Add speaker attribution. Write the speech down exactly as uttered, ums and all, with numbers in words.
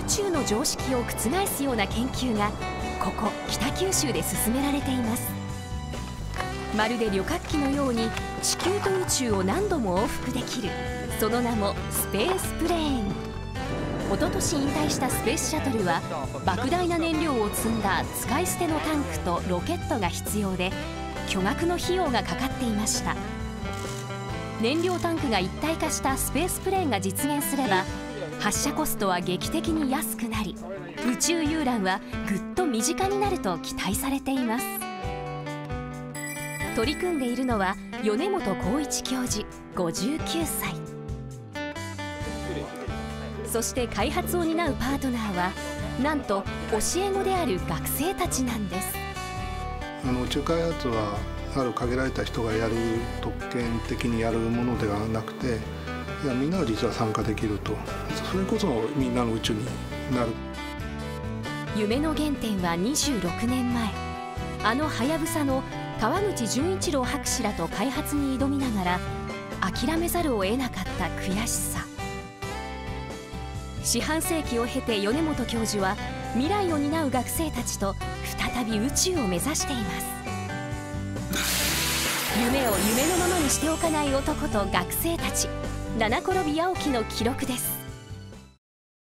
Speaker 1: 宙の常識を覆すような研究がここ北九州で進められています。まるで旅客機のように地球と宇宙を何度も往復できる、その名もスペースプレーン。一昨年引退したスペースシャトルは莫大な燃料を積んだ使い捨てのタンクとロケットが必要で巨額の費用がかかっていました。燃料タンクが一体化したスペースプレーンが実現すれば発射コストは劇的に安くなり、宇宙遊覧はぐっと身近になると期待されています。取り組んでいるのは米本光一教授ごじゅうきゅうさい。そして開発を担うパートナーはなんと教え子である学生たちなんです。
Speaker 2: あの宇宙開発はある限られた人がやる特権的にやるものではなくて、いやみんなが実は参加できると、それこそみんなの宇宙になる。
Speaker 1: 夢の原点はにじゅうろくねんまえ、あのはやぶさの川口純一郎博士らと開発に挑みながら諦めざるを得なかった悔しさ。四半世紀を経て米本教授は未来を担う学生たちと再び宇宙を目指しています。夢を夢のままにしておかない男と学生たち、七転び八起きの記録です。